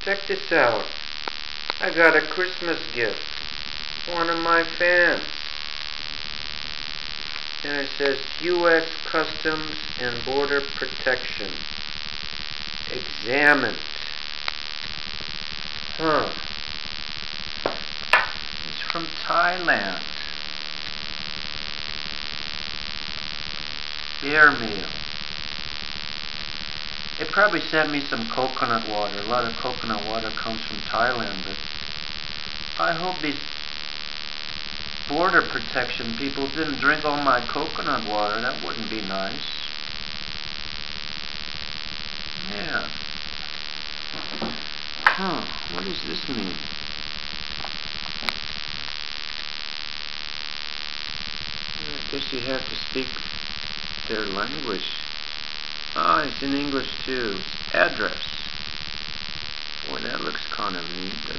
Check this out. I got a Christmas gift. One of my fans. And it says U.S. Customs and Border Protection. Examined. Huh. It's from Thailand. Airmail. They probably sent me some coconut water. A lot of coconut water comes from Thailand, but I hope these border protection people didn't drink all my coconut water. That wouldn't be nice. Yeah. Huh, what does this mean? I guess you have to speak their language. Ah, it's in English too. Address. Boy, that looks kind of neat.